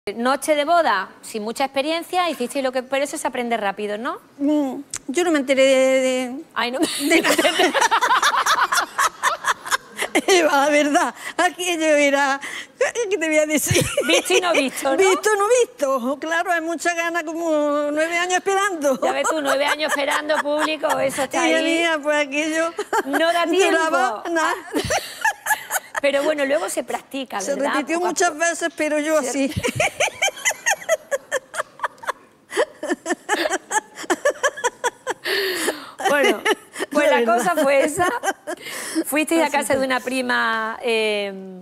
Noche de boda, sin mucha experiencia, hiciste lo que... Pero eso se aprende rápido, ¿no? Yo no me enteré de... Ay, no. Eva, la verdad, aquello era... ¿Qué te voy a decir? Visto y no visto, ¿no? Visto, no visto. Claro, hay mucha gana, como 9 años esperando. Ya ves tú, 9 años esperando público, eso está y ahí. Mía, pues aquello... No da tiempo. Duraba nada. Pero bueno, luego se practica, ¿verdad? Se repitió muchas veces, pero yo así. Bueno, pues la verdad. cosa fue esa. Fuisteis a casa de una prima